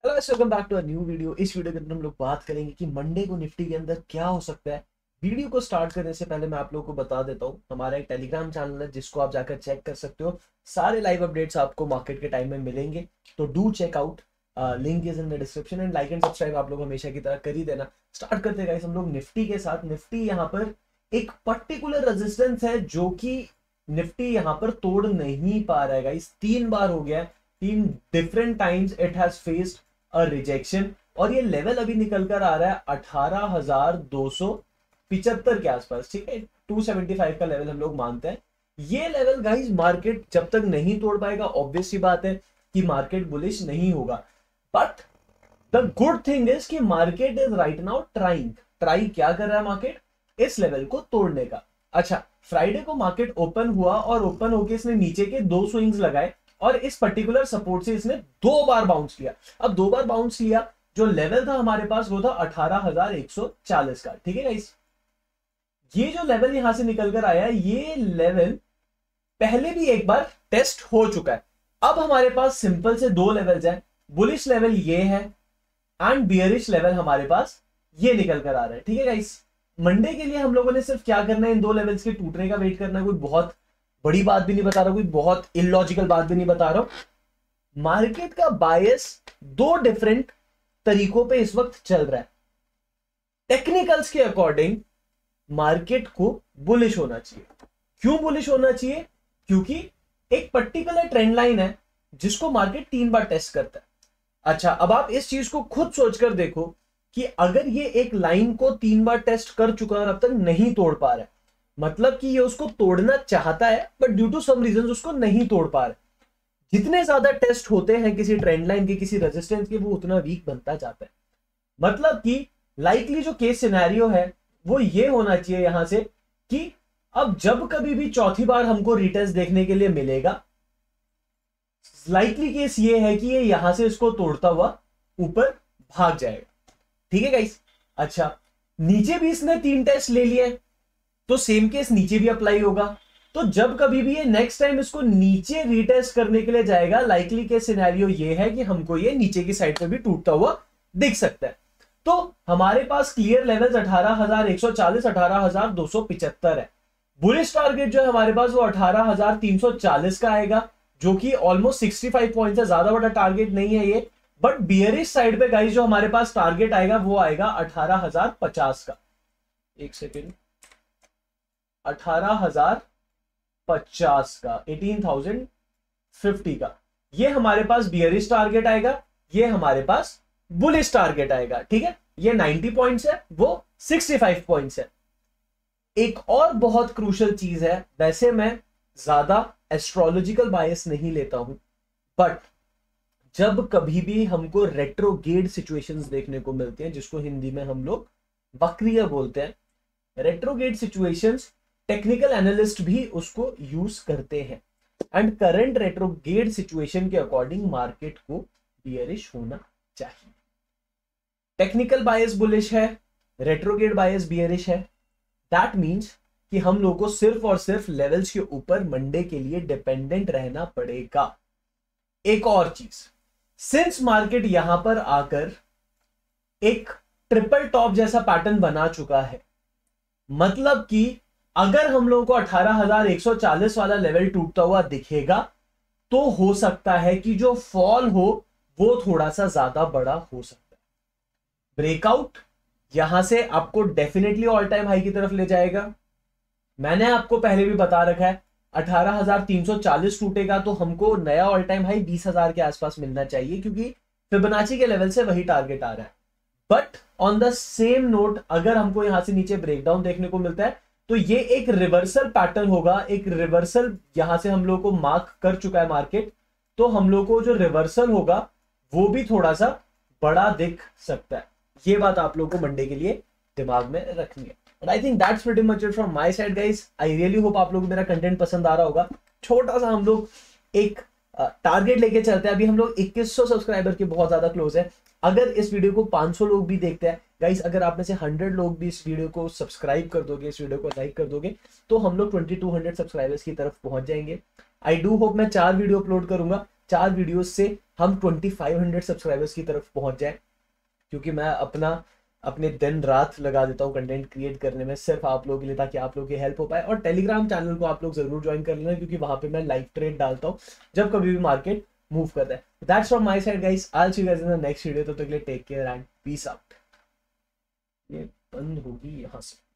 Hello, welcome back to a new video. इस वीडियो के अंदर हम लोग बात करेंगे कि मंडे को निफ्टी के अंदर क्या हो सकता है। वीडियो को स्टार्ट करने से पहले मैं आप लोगों को बता देता हूँ, हमारा एक टेलीग्राम चैनल है जिसको आप जाकर चेक कर सकते हो। सारे लाइव अपडेट्स आपको मार्केट के टाइम में मिलेंगे, तो do check out. Link is in the description and like and subscribe आप लोग हमेशा की तरह कर ही देना। स्टार्ट करते हैं गाइस हम लोग निफ्टी के साथ। निफ्टी यहाँ पर एक पर्टिकुलर रेजिस्टेंस है जो कि निफ्टी यहाँ पर तोड़ नहीं पा रहा है गाइस। 3 बार हो गया है, 3 different times it has faced rejection, और ये लेवल अभी निकल कर आ रहा है 18,275 के आसपास। ठीक है, 275 का लेवल हम लोग मानते हैं। ये लेवल गाइस मार्केट जब तक नहीं तोड़ पाएगा, ऑब्वियस सी बात है कि मार्केट बुलिश नहीं होगा। But the good thing is कि market is right now try क्या कर रहा है मार्केट, इस लेवल को तोड़ने का। अच्छा, फ्राइडे को मार्केट ओपन हुआ और ओपन होके इसने नीचे के 2 स्विंग्स लगाए और इस पर्टिकुलर सपोर्ट से इसने 2 बार बाउंस लिया। अब 2 बार बाउंस लिया, जो लेवल था हमारे पास वो था 18,140 का। ठीक है गाइस, ये जो लेवल यहां से निकल कर आया, ये लेवल पहले भी एक बार टेस्ट हो चुका है। अब हमारे पास सिंपल से 2 लेवल्स हैं। बुलिश लेवल ये है एंड बियरिश लेवल हमारे पास ये निकल कर आ रहा है। ठीक है गाइस, मंडे के लिए हम लोगों ने सिर्फ क्या करना है, इन 2 लेवल्स के टूटने का वेट करना है। कोई बहुत बड़ी बात भी नहीं बता रहा, कोई बहुत इलॉजिकल बात भी नहीं बता रहा हूं। मार्केट का बायस 2 डिफरेंट तरीकों पे इस वक्त चल रहा है। टेक्निकल्स के अकॉर्डिंग मार्केट को बुलिश होना चाहिए। क्यों बुलिश होना चाहिए? क्योंकि एक पर्टिकुलर ट्रेंड लाइन है जिसको मार्केट 3 बार टेस्ट करता है। अच्छा, अब आप इस चीज को खुद सोचकर देखो कि अगर ये एक लाइन को 3 बार टेस्ट कर चुका है और अब तक नहीं तोड़ पा रहा है, मतलब कि ये उसको तोड़ना चाहता है but due to some reason उसको नहीं तोड़ पा रहा है। जितने ज्यादा टेस्ट होते हैं किसी ट्रेंड लाइन के, किसी रेजिस्टेंस के, वो उतना वीक बनता जाता है। मतलब कि लाइकली जो केस सिनेरियो है वो ये होना चाहिए यहां से कि अब जब कभी भी चौथी बार हमको रिटेस्ट देखने के लिए मिलेगा, लाइकली केस ये है कि ये यहां से इसको तोड़ता हुआ ऊपर भाग जाएगा। ठीक है गाइस। अच्छा, नीचे भी इसने 3 टेस्ट ले लिए, तो सेम केस नीचे भी अप्लाई होगा। तो जब कभी भी ये नेक्स्ट टाइम इसको नीचे रीटेस्ट करने के लिए जाएगा, लाइकली केस सिनेरियो ये है कि हमको ये नीचे की साइड पे भी टूटता हुआ दिख सकता है। तो हमारे पास क्लियर लेवल्स 18,140, 18,275 है। बुलिश टारगेट जो है हमारे पास वो 18,340 का आएगा, जो कि ऑलमोस्ट 65 पॉइंट है। ज्यादा बड़ा टारगेट नहीं है ये। बट बियरिश साइड पे गाइस जो हमारे पास टारगेट आएगा वो आएगा 18,050 का। एक सेकेंड, 18,050 का, 18,050 का, ये हमारे पास बियरिश टारगेट आएगा, ये हमारे पास बुलिश टारगेट आएगा। ठीक है, ये 90 पॉइंट्स है, वो 65 पॉइंट्स है। एक और बहुत क्रूशियल चीज है, वैसे मैं ज्यादा एस्ट्रोलॉजिकल बायस नहीं लेता हूं, बट जब कभी भी हमको रेट्रोगेड सिचुएशंस देखने को मिलती हैं, जिसको हिंदी में हम लोग वक्रिय बोलते हैं, रेट्रोगेड सिचुएशंस, टेक्निकल एनालिस्ट भी उसको यूज करते हैं। एंड करंट रेट्रोगेड सिचुएशन के अकॉर्डिंग मार्केट को बियरिश होना चाहिए। टेक्निकल बायस बुलिश है, रेट्रोगेड बायस बियरिश है। दैट मींस कि हम लोगों को सिर्फ और सिर्फ लेवल्स के ऊपर मंडे के लिए डिपेंडेंट रहना पड़ेगा। एक और चीज, सिंस मार्केट यहां पर आकर एक ट्रिपल टॉप जैसा पैटर्न बना चुका है, मतलब कि अगर हम लोगों को 18,140 वाला लेवल टूटता हुआ दिखेगा, तो हो सकता है कि जो फॉल हो वो थोड़ा सा ज्यादा बड़ा हो सकता है। ब्रेकआउट यहां से आपको डेफिनेटली ऑल टाइम हाई की तरफ ले जाएगा। मैंने आपको पहले भी बता रखा है, 18,340 टूटेगा तो हमको नया ऑल टाइम हाई 20,000 के आसपास मिलना चाहिए, क्योंकि फिबोनाची के लेवल से वही टारगेट आ रहा है। But on the same note, अगर हमको यहां से नीचे ब्रेकडाउन देखने को मिलता है, तो ये एक रिवर्सल पैटर्न होगा। एक रिवर्सल यहां से हम लोग को मार्क कर चुका है मार्केट, तो हम लोग को जो रिवर्सल होगा वो भी थोड़ा सा बड़ा दिख सकता है। ये बात आप लोगों को मंडे के लिए दिमाग में रखनी है। And I think that's pretty much it from my side guys. I really hope आप लोगों को मेरा कंटेंट पसंद आ रहा होगा। छोटा सा हम लोग एक टारगेट लेके चलते हैं। अभी हम लोग 2100 सब्सक्राइबर के बहुत ज्यादा क्लोज है। अगर इस वीडियो को 500 लोग भी देखते हैं गाइस, अगर आप में से 100 लोग भी इस वीडियो को सब्सक्राइब कर दोगे, इस वीडियो को लाइक कर दोगे, तो हम लोग 2200 सब्सक्राइबर्स की तरफ पहुंच जाएंगे। आई डू होप मैं 4 वीडियो अपलोड करूंगा, 4 वीडियोस से हम 2500 सब्सक्राइबर्स की तरफ पहुंच जाए, क्योंकि मैं अपने दिन रात लगा देता हूँ कंटेंट क्रिएट करने में सिर्फ आप लोगों के लिए, ताकि आप लोगों की हेल्प हो पाए। और टेलीग्राम चैनल को आप लोग जरूर ज्वाइन कर लेना, क्योंकि वहां पे मैं लाइव ट्रेड डालता हूँ जब कभी भी मार्केट मूव करता है। That's from my side guys, I will see you guys in the next video. तब तक के लिए take care and peace out. ये बंद होगी यहाँ से।